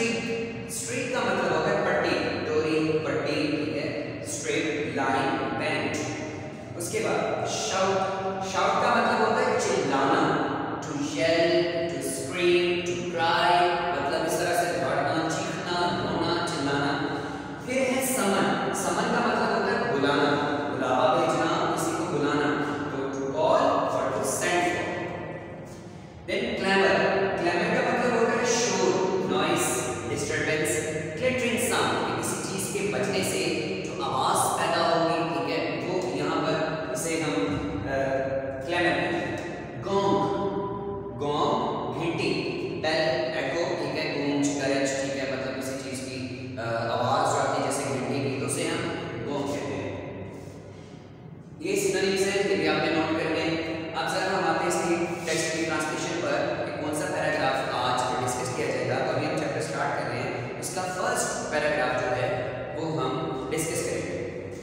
Streak का मतलब होता है पट्टी, डोरी, पट्टी, ठीक है, स्ट्रेट लाइन, बेंड। उसके बाद शाउट, शाउट का मतलब होता है चिल्लाना, to yell, to scream, to cry, मतलब इस तरह से दौड़ना, चीखना, रोना, चिल्लाना। फिर है समन, समन का मतलब होता है बुलाना, बुलावा भेजना, किसी को बुलाना, तो टू कॉल और to send for. Then clamour, clamour का मतलब होता है शोर, नॉइस, डिस्टरबेंस, क्लिटरिंग साउंड, किसी चीज के बजने से जो आवाज पैदा होगी, ठीक है, वो यहाँ पर इसे हम क्लैमर। गोंग, गोंग घंटी, बेल, एको, ठीक है, गूंज, गरज, ठीक है, मतलब किसी चीज की आवाज आती है जैसे घंटी की, तो उसे हम गोंग कहते हैं। ये सिनोनिम्स हैं, ये भी आपने नोट करने हैं। अब जरा हम आते हैं इसकी टेक्स्ट की ट्रांसलेशन पर कि कौन सा पैराग्राफ आज डिस्कस किया जाएगा। तो अभी हम चैप्टर स्टार्ट कर रहे हैं, इसका फर्स्ट पैराग्राफ जो है वो हम डिस्कस करेंगे।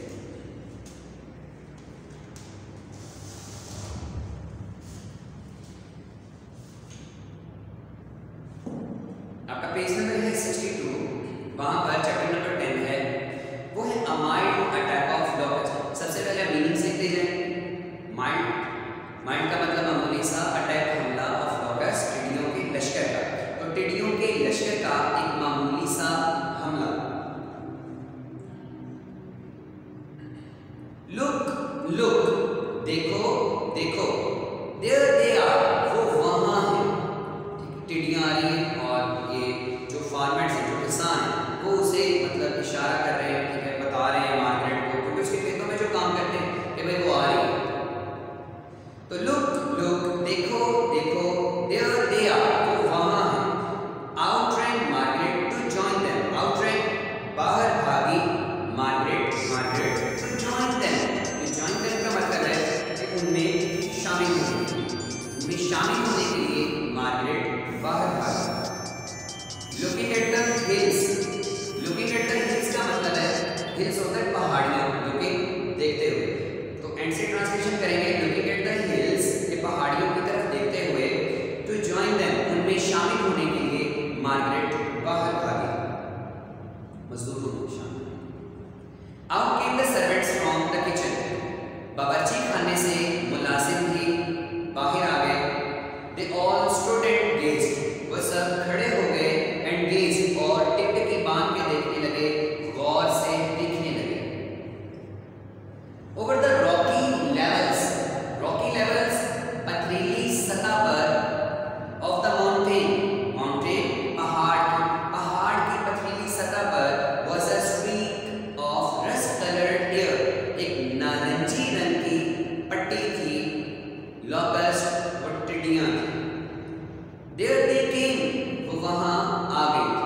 आपका पेज नंबर है 62, वहां पर चैप्टर नंबर 10 है, वो है a mild attack of locust. सबसे पहले मीनिंग सीखते जाएं। माइल्ड, माइल्ड का मतलब मामूली सा, अटैक हमला, ऑफ लॉकस्ट टिड्डियों के लश्कर का, तो टिड्डियों के लश्कर का एक मामूली सा हमला। लुक, लुक, देखो, देखो, देयर दे आर, वो वहां है, टिड्डियां आ रही हैं और ये जो फार्मर्स हैं, जो किसान हैं, वो उसे मतलब इशारा कर रहे हैं, ठीक है, बता रहे हैं मार्केट को, क्योंकि उसके खेतों में जो काम करते हैं कि भाई वो आ रही है। तो लुक, लुक, देखो, देखो, देयर दे आर, वो वहां है। Outran Margaret to join them, outran बाहर भागी, Margaret, Margaret to join them, to join them का मतलब है कि उनमें शामिल होने, उनमें शामिल होने के लिए मार्गरेट बाहर भागा। Looking at the hills, looking at the hills का मतलब है, हिल्स होता है पहाड़ियां, लुकिंग देखते हुए, तो एंड से ट्रांसलेशन करेंगे लुकिंग एट द हिल्स, ये पहाड़ियों की तरफ देखते हुए, टू जॉइन देम, उनमें शामिल होने के लिए मार्गरेट बाहर भागी, मजदूरों में शामिल। Out came the servants from the kitchen, बावर्ची खाने से मुलाजिम भी बाहर आ गए। They all stood and gazed, वो सब खड़े हो गए, and gazed, और टिकटिकी बांध के देखने लगे, गौर से देखने लगे। Over the rocky levels, rocky levels, पथरीली सतह पर, of the mountain, mountain, पहाड़ की पथरीली सतह पर, was a streak of rust-colored air, एक नारंगी रंग की पट्टी थी, locust, वो टिड्डियां थी। There they came, वो वहां आ गई।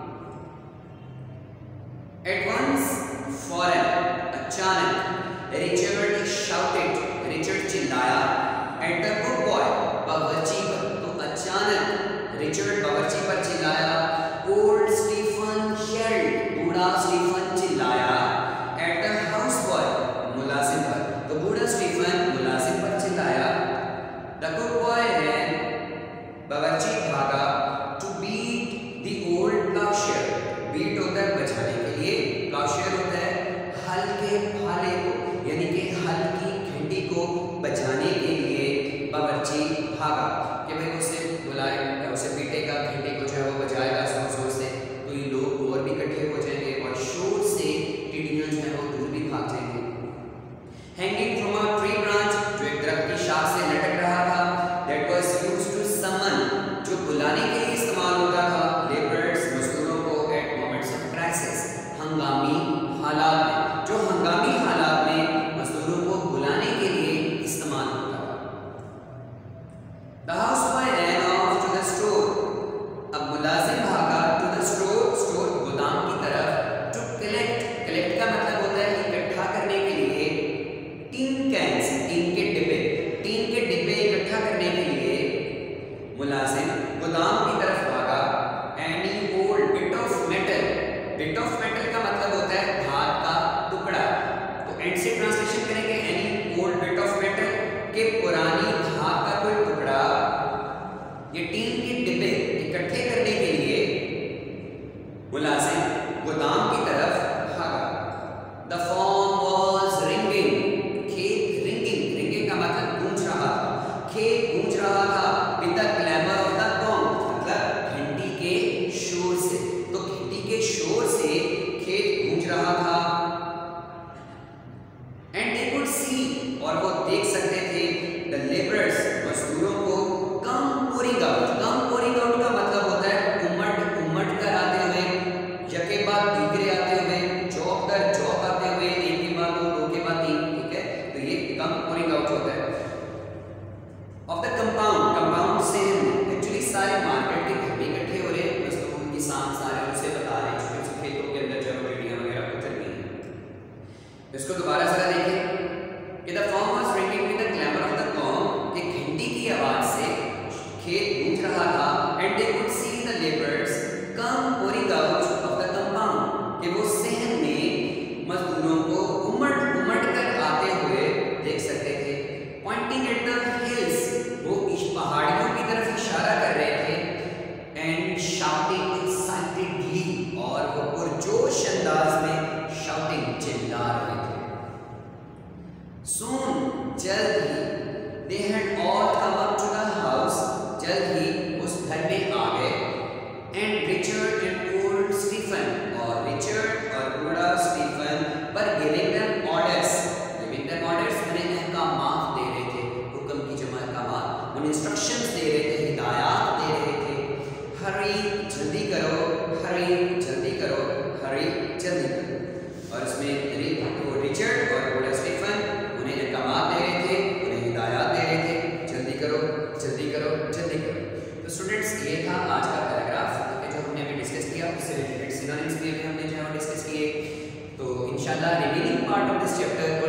At once, foreign, अचानक, Richard shouted, Richard चिल्लाया, at the cook boy, बावर्ची पर, तो अचानक रिचर्ड बावर्ची पर चिल्लाया। Old Stephen yelled, बूढ़ा स्टीफन चिल्लाया। At the house boy, मुलाजिम पर, तो बूढ़ा स्टीफन मुलाजिम पर चिल्लाया। The cook boy ran, बावर्ची भागा, to beat the old ploughshare, beat होता है बजाने के लिए, प्लाउशेयर होता है हल के भाले को, यानी कि हल की घंटी को बजाने के लिए बावर्ची भागा कि भाई उसे बुलाए, उसे बीटेगा, घंटी को जो है वो बजाएगा जोर जोर से, तो ये लोग और भी इकट्ठे हो जाएंगे और शोर से टिड्डियां जो है वो दूर भी भाग जाएंगे। Hanging from a tree branch, जो एक दरख्त की शाख से लटक रहा था, that was used to summon, जो बुलाने के लिए इस्तेमाल होता था, लेबर्स, मजदूरों को, एट मोमेंट्स ऑफ क्राइसिस, हंगामी हालात में, जो हंगामी हालात में मजदूरों को बुलाने के लिए इस्तेमाल होता था। The houseboy ran off to the store, अब मुलाजिम भागा टू द स्टोर, स्टोर गोदाम की तरफ, टू कलेक्ट, कलेक्ट का मतलब होता है इकट्ठा करने के लिए, टीन कैंस, टीन के डिब्बे, टीन के डिब्बे इकट्ठा करने के लिए मुलाजिम गोदाम की तरफ भागा। Any old bit of metal, bit of metal का मतलब होता है धात का टुकड़ा, तो एंड से ट्रांसलेशन करेंगे any old bit of metal, के पुरानी धात का कोई टुकड़ा, ये टीन के डिब्बे इकट्ठे करने के लिए मुलाजिम गोदाम की तरफ भागा। द फॉर्म वॉज रिंगिंग, खेत रिंगिंग का मतलब गूंज रहा था, खेत गूंज रहा था। With the clamour of the gong, मतलब घंटी के शोर से, तो घंटी के शोर से खेत गूंज रहा था। एंड दे कुड सी, और वो देख सकते थे, द लेबरर्स, मजदूरों को, कम पोरिंग आउट का मतलब होता है उमड़ कर आते हुए, यके बाद दीगरे आते हुए, जॉब दर जॉब आते हुए, एक के बाद दो के बाद तीन, ठीक है, तो ये कम पोरिंग आउट होता है। ऑफ द कंपाउंड से एक्चुअली सारे मार्केट के घर में इकट्ठे हो रहे, मजदूर किसान सारे उनसे बता रहे छोटे खेतों के अंदर जब रेडियां वगैरह उतर गई। इसको दोबारा जरा देखें कि the farm was ringing with the clamour of the gong, एक घंटी की आवाज से खेत गूंज रहा था। And they could see the labourers come pouring out of the compound, कि वो सहन में मजदूरों को उमड़ कर आते हुए देख सकते थे। पॉइंटिंग एट द हिल्स, वो इस पहाड़ियों की तरफ इशारा कर रहे थे। एंड शाउटिंग एक्साइटेडली, और वो पुरजोश अंदाज में शाउटिंग चिल्ला रहे थे। Soon, जल्द ही, they had all come up to the house, जल्द ही उस घर में आ गए। And Richard and old Stephen, और रिचर्ड और बूढ़ा स्टीफन पर giving them orders, उन्हें अहकामात दे रहे थे, हुक्म की जमा अहकामात, उन्हें इंस्ट्रक्शंस दे रहे थे, हिदायत दे रहे थे। हरी जल्दी करो, हरी जल्दी करो, हरी जल्दी करो। और इसमें रिचर्ड और बूढ़ा स्टीफन उन्हें अहकामात दे रहे थे, उन्हें हिदायत दे रहे थे, जल्दी करो जल्दी करो जल्दी करो। तो स्टूडेंट्स, ये था आज का पैराग्राफ जो हमने अभी डिस्कस किया, उससे रिलेटेड सिनोनिम्स भी हमने जो है डिस्कस किए। तो इंशाल्लाह remaining part of this chapter